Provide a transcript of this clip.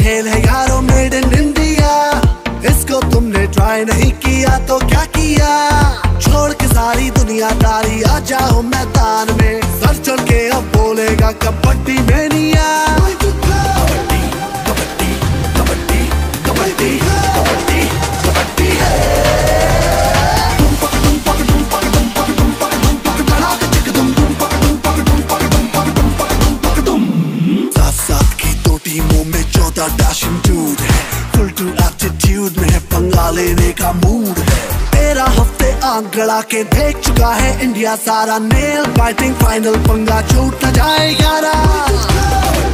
खेल है यारो मेड इन इंडिया। इसको तुमने ट्राई नहीं किया तो क्या किया। छोड़ के सारी दुनियादारी आ जाओ मैदान में। सर चढ़ के अब बोलेगा कबड्डी मेनिया। कबड्डी कबड्डी कबड्डी कबड्डी कबड्डी कबड्डी टीमों में 14 डैशिंग डूड है। फुल टू एप्टीट्यूड में है, पंगा लेने का मूड है। 13 हफ्ते आंख गड़ा के देख चुका है इंडिया सारा। नेल बाइटिंग फाइनल पंगा छूट न जाए यारा।